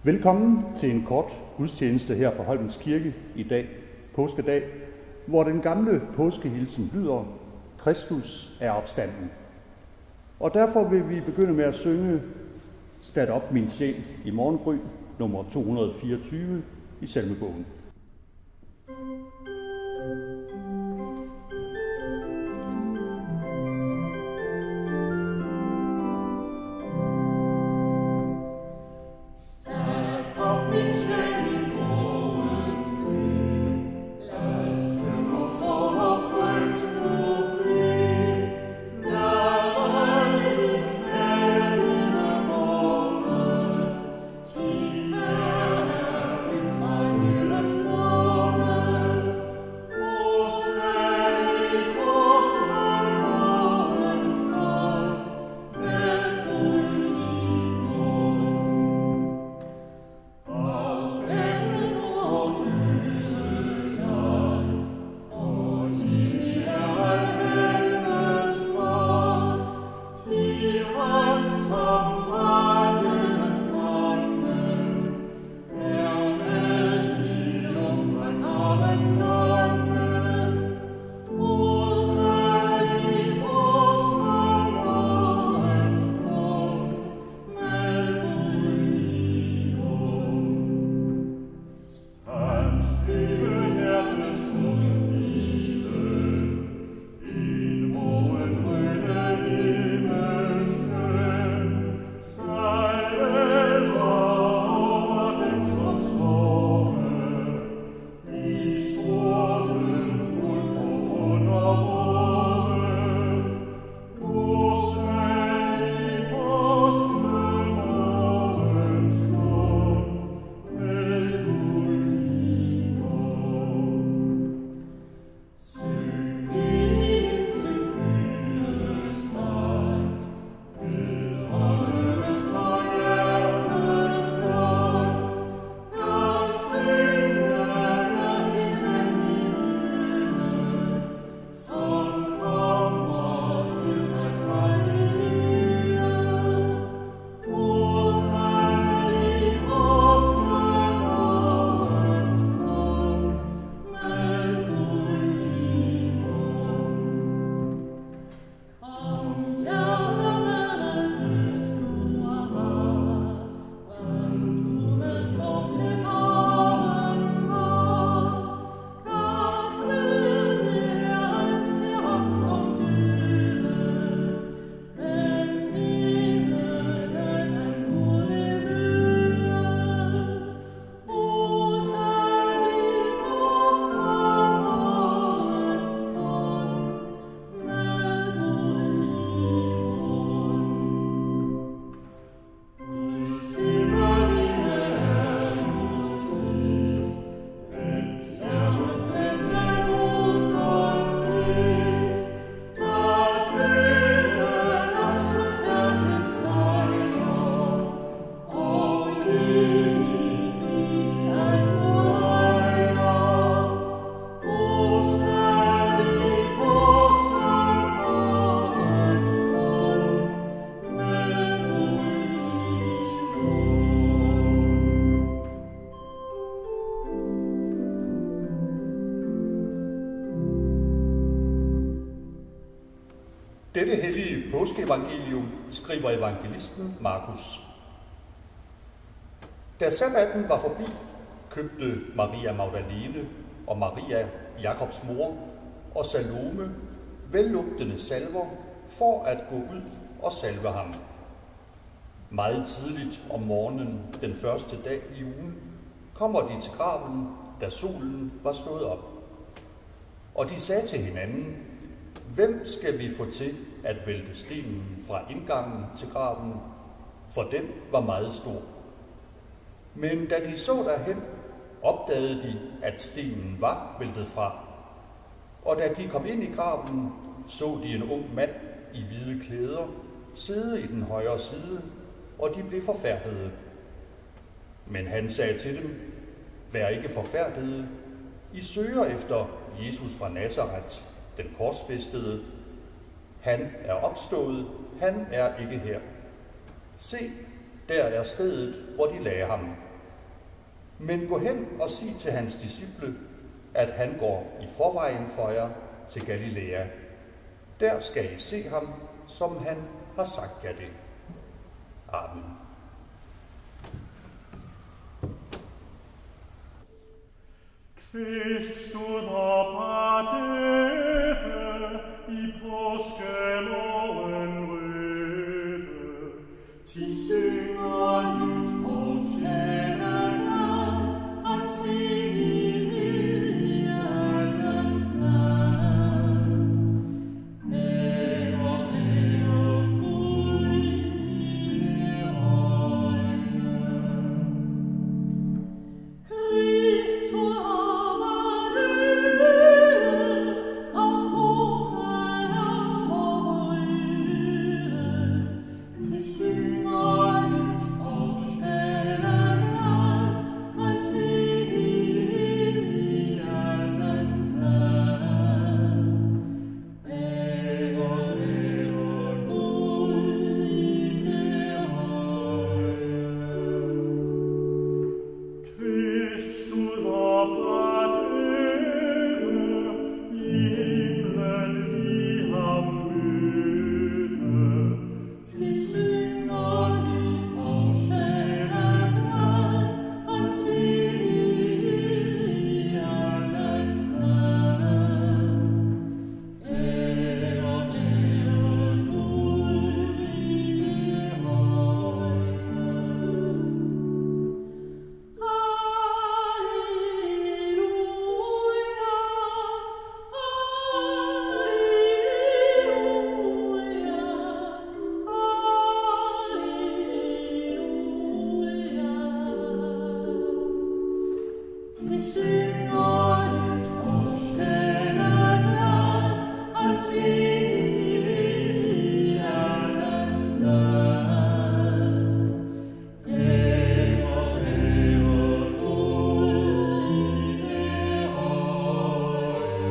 Velkommen til en kort gudstjeneste her fra Holmens Kirke i dag, påskedag, hvor den gamle påskehilsen lyder: Kristus er opstanden. Og derfor vil vi begynde med at synge Stat op min sjæl i morgengry, nummer 224 i salmebogen. Dette hellige påskeevangelium skriver evangelisten Markus. Da sabbaten var forbi, købte Maria Magdalene og Maria, Jakobs mor, og Salome vellugtende salver for at gå ud og salve ham. Meget tidligt om morgenen den første dag i ugen kommer de til graven, da solen var stået op. Og de sagde til hinanden: Hvem skal vi få til at vælte stenen fra indgangen til graven? For den var meget stor. Men da de så derhen, opdagede de, at stenen var væltet fra. Og da de kom ind i graven, så de en ung mand i hvide klæder sidde i den højre side, og de blev forfærdede. Men han sagde til dem: Vær ikke forfærdede. I søger efter Jesus fra Nazaret, den korsfæstede. Han er opstået, han er ikke her. Se, der er stedet, hvor de lagde ham. Men gå hen og sig til hans disciple, at han går i forvejen for jer til Galilea. Der skal I se ham, som han har sagt jer det. Amen. Krist stod op ad døde, i påskeloven røde. Ti synger lyt og sjæleglad, hans vin i viljelens stad. Ære, ære, Gud i dine øjne. Krist stod op ad døde, og solen overrøde. Ti synger lyt og sjæleglad, hans vin i viljelens stad. Ære, ære, Gud i dine øjne. Krist stod op ad døde, i himlen vi ham møde. Ti synger lyt og sjæleglad, hans vin i viljelens stad. Ære, ære, Gud i dine øjne. Vi synger lyt og sjæleglad, hans vin i viljelens stad. Ære, ære, Gud i dine øjne.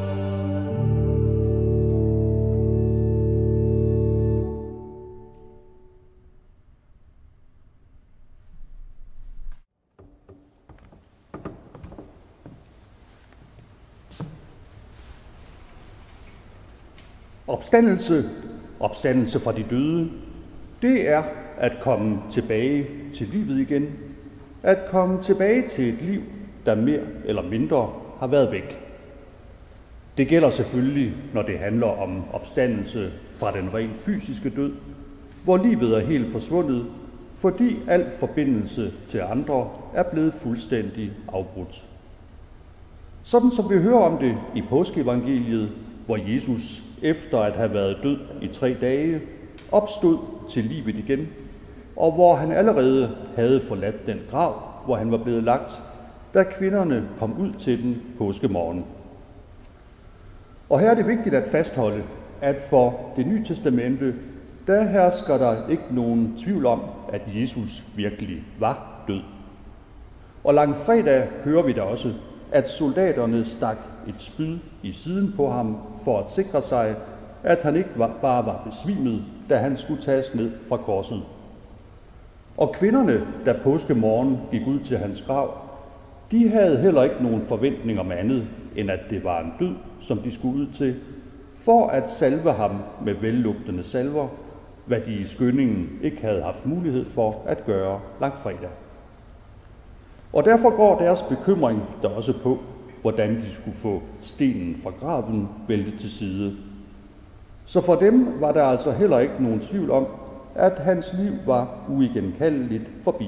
Opstandelse fra de døde, det er at komme tilbage til livet igen. At komme tilbage til et liv, der mere eller mindre har været væk. Det gælder selvfølgelig, når det handler om opstandelse fra den rent fysiske død, hvor livet er helt forsvundet, fordi al forbindelse til andre er blevet fuldstændig afbrudt. Sådan som vi hører om det i påskeevangeliet, hvor Jesus efter at have været død i 3 dage, opstod til livet igen, og hvor han allerede havde forladt den grav, hvor han var blevet lagt, da kvinderne kom ud til den påskemorgen. Og her er det vigtigt at fastholde, at for det nye testamente, der hersker der ikke nogen tvivl om, at Jesus virkelig var død. Og langfredag hører vi da også, at soldaterne stak et spyd i siden på ham for at sikre sig, at han ikke bare var besvimet, da han skulle tages ned fra korset. Og kvinderne, da påskemorgen gik ud til hans grav, de havde heller ikke nogen forventning om andet, end at det var en død, som de skulle ud til, for at salve ham med vellugtende salver, hvad de i skyndingen ikke havde haft mulighed for at gøre langfredag. Og derfor går deres bekymring der også på, hvordan de skulle få stenen fra graven væltet til side. Så for dem var der altså heller ikke nogen tvivl om, at hans liv var uigenkaldeligt forbi.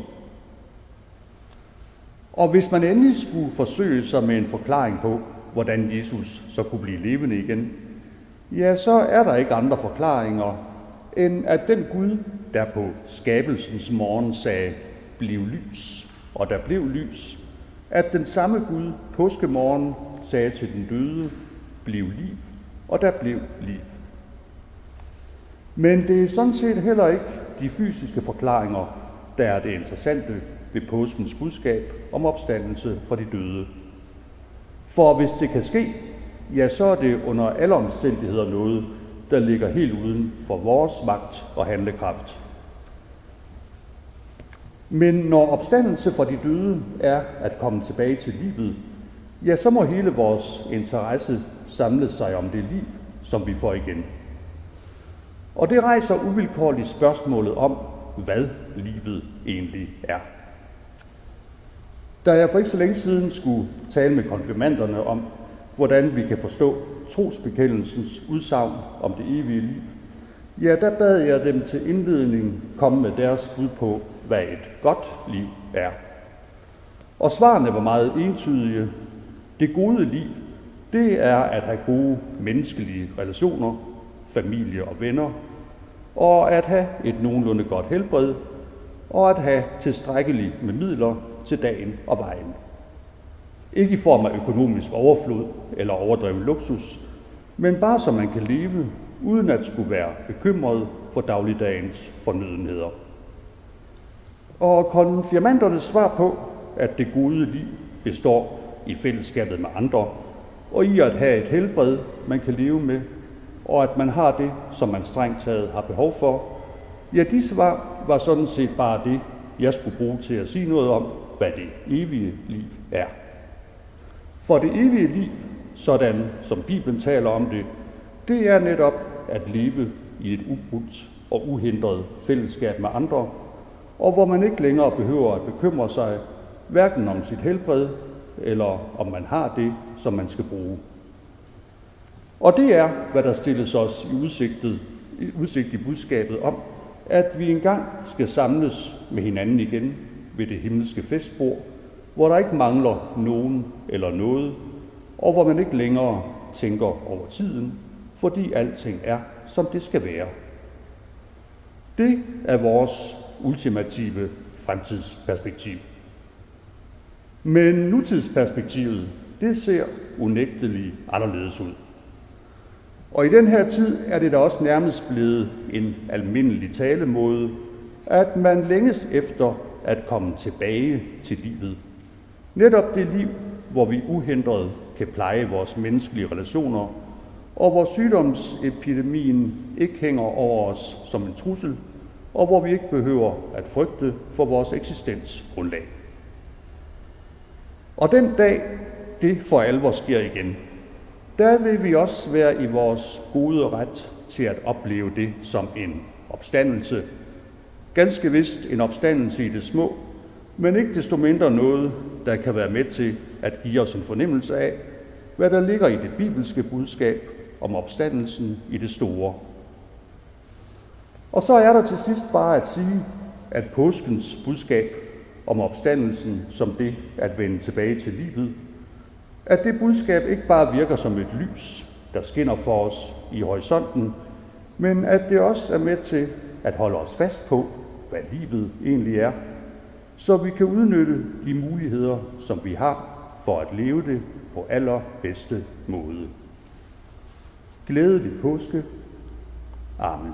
Og hvis man endelig skulle forsøge sig med en forklaring på, hvordan Jesus så kunne blive levende igen, ja, så er der ikke andre forklaringer, end at den Gud, der på skabelsens morgen sagde, bliv lys, og der blev lys, at den samme Gud påskemorgen sagde til den døde, bliv liv, og der blev liv. Men det er sådan set heller ikke de fysiske forklaringer, der er det interessante ved påskens budskab om opstandelse fra de døde. For hvis det kan ske, ja, så er det under alle omstændigheder noget, der ligger helt uden for vores magt og handlekraft. Men når opstandelse fra de døde er at komme tilbage til livet, ja, så må hele vores interesse samle sig om det liv, som vi får igen. Og det rejser uvilkårligt spørgsmålet om, hvad livet egentlig er. Da jeg for ikke så længe siden skulle tale med konfirmanderne om, hvordan vi kan forstå trosbekendelsens udsagn om det evige liv, ja, der bad jeg dem til indledning komme med deres bud på, hvad et godt liv er. Og svarene var meget entydige. Det gode liv, det er at have gode menneskelige relationer, familie og venner, og at have et nogenlunde godt helbred, og at have tilstrækkeligt med midler til dagen og vejen. Ikke i form af økonomisk overflod eller overdreven luksus, men bare så man kan leve, uden at skulle være bekymret for dagligdagens fornødenheder. Og konfirmandernes svar på, at det gode liv består i fællesskabet med andre, og i at have et helbred, man kan leve med, og at man har det, som man strengt taget har behov for, ja, de svar var sådan set bare det, jeg skulle bruge til at sige noget om, hvad det evige liv er. For det evige liv, sådan som Bibelen taler om det, det er netop at leve i et ubrudt og uhindret fællesskab med andre, og hvor man ikke længere behøver at bekymre sig hverken om sit helbred, eller om man har det, som man skal bruge. Og det er, hvad der stilles os i udsigt i budskabet om, at vi engang skal samles med hinanden igen ved det himmelske festbord, hvor der ikke mangler nogen eller noget, og hvor man ikke længere tænker over tiden, fordi alting er, som det skal være. Det er vores ultimative fremtidsperspektiv. Men nutidsperspektivet, det ser unægteligt anderledes ud. Og i den her tid er det da også nærmest blevet en almindelig talemåde, at man længes efter at komme tilbage til livet. Netop det liv, hvor vi uhindret kan pleje vores menneskelige relationer, og hvor sygdomsepidemien ikke hænger over os som en trussel, og hvor vi ikke behøver at frygte for vores eksistensgrundlag. Og den dag, det for alvor sker igen, der vil vi også være i vores gode ret til at opleve det som en opstandelse. Ganske vist en opstandelse i det små, men ikke desto mindre noget, der kan være med til at give os en fornemmelse af, hvad der ligger i det bibelske budskab om opstandelsen i det store. Og så er der til sidst bare at sige, at påskens budskab om opstandelsen som det at vende tilbage til livet, at det budskab ikke bare virker som et lys, der skinner for os i horisonten, men at det også er med til at holde os fast på, hvad livet egentlig er, så vi kan udnytte de muligheder, som vi har for at leve det på allerbedste måde. Glædelig påske. Amen.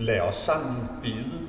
Lad os sammen bede.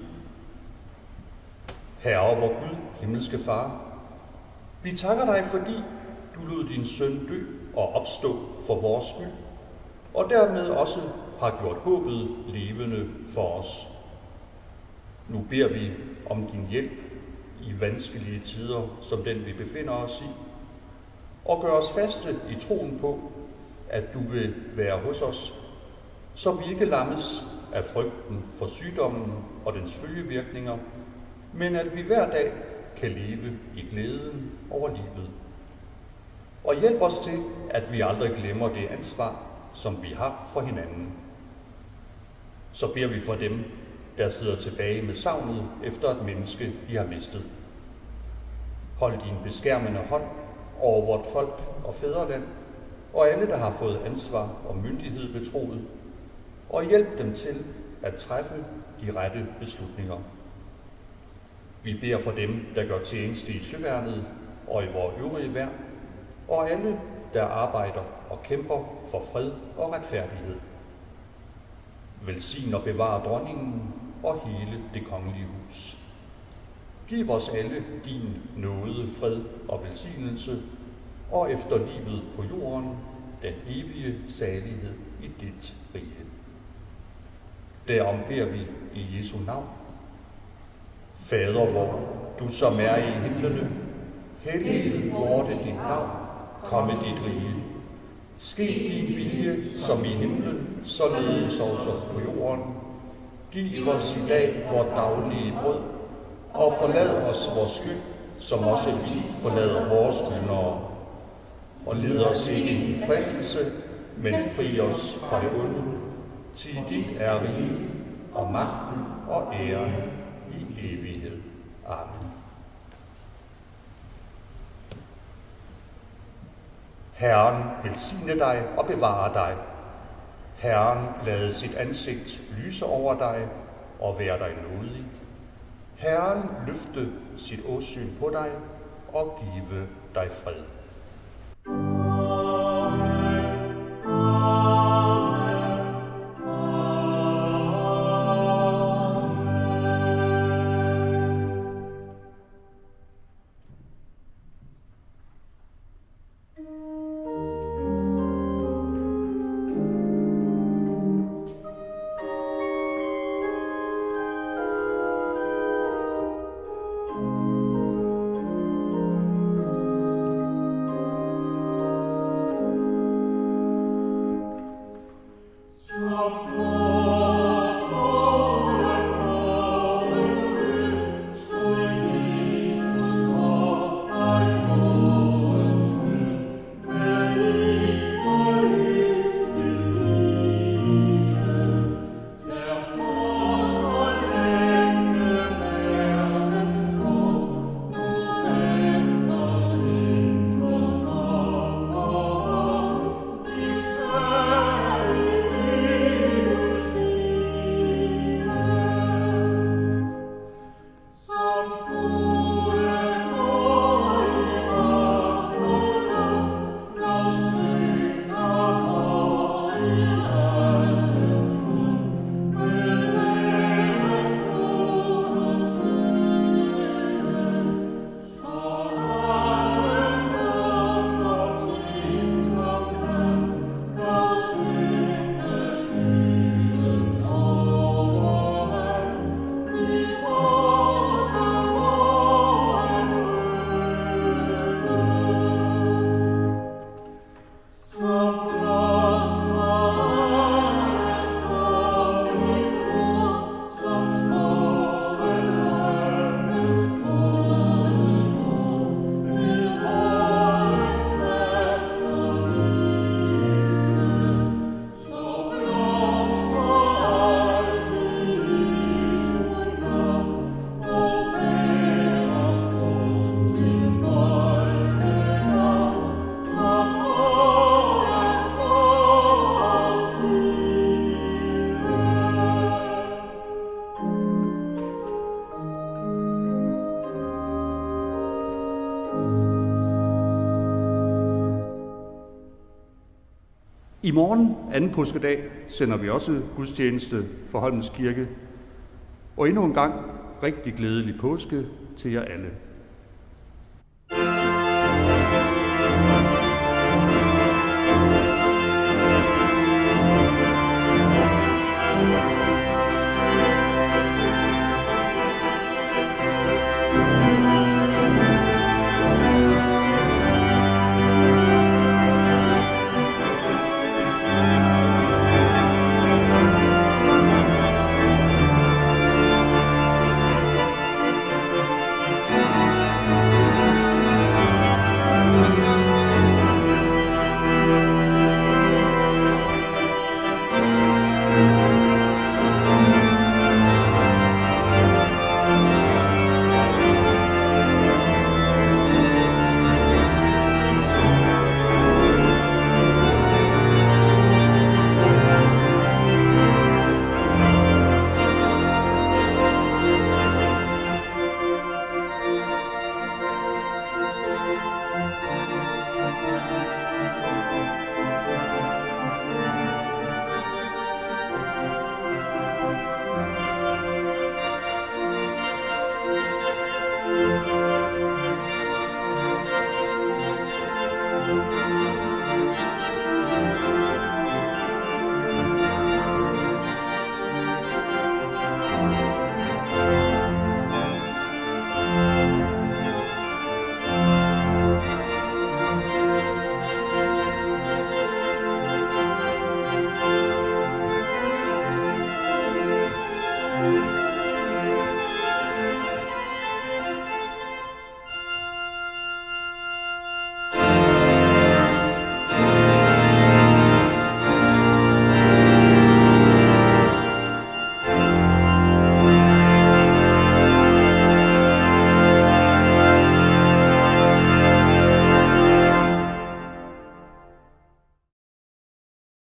Herre, vor Gud, himmelske Far, vi takker dig, fordi du lod din søn dø og opstå for vores skyld, og dermed også har gjort håbet levende for os. Nu beder vi om din hjælp i vanskelige tider, som den vi befinder os i, og gør os faste i troen på, at du vil være hos os, så vi ikke lammes af frygten for sygdommen og dens følgevirkninger, men at vi hver dag kan leve i glæden over livet. Og hjælp os til, at vi aldrig glemmer det ansvar, som vi har for hinanden. Så beder vi for dem, der sidder tilbage med savnet efter et menneske, de har mistet. Hold din beskærmende hånd over vort folk og fædreland, og alle, der har fået ansvar og myndighed betroet, og hjælp dem til at træffe de rette beslutninger. Vi beder for dem, der gør tjeneste i søværnet og i vores øvrige værn, og alle, der arbejder og kæmper for fred og retfærdighed. Velsign og bevare dronningen og hele det kongelige hus. Giv os alle din nåde, fred og velsignelse, og efter livet på jorden, den evige salighed i dit rige. Derom beder vi i Jesu navn. Fader vor, du som er i himlene, helliget vorte dit navn, komme dit rige. Ske din vilje som i himlen, således også på jorden. Giv os i dag vort daglige brød, og forlad os vores skyld, som også vi forlader vores skyldnere. Og led os ikke i fristelse, men fri os fra det onde. Til dit er riget, og magten og æren i evighed. Amen. Herren velsigne dig og bevare dig. Herren lade sit ansigt lyse over dig og være dig nådig. Herren løfte sit åsyn på dig og give dig fred. I morgen, anden påskedag, sender vi også gudstjeneste for Holmens Kirke Og endnu en gang rigtig glædelig påske til jer alle.